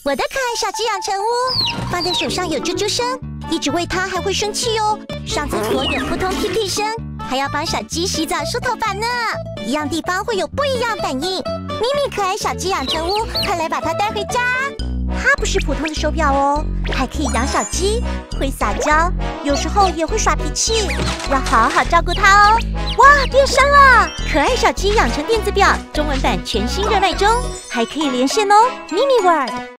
我的可爱小鸡养成屋，放在手上有啾啾声，一直喂它还会生气哦。上厕所有扑通屁屁声，还要帮小鸡洗澡梳头发呢。一样地方会有不一样反应。咪咪可爱小鸡养成屋，快来把它带回家。它不是普通的手表哦，还可以养小鸡，会撒娇，有时候也会耍脾气，要好好照顾它哦。哇，变身了！可爱小鸡养成电子表中文版全新热卖中，还可以连线哦，咪咪 World。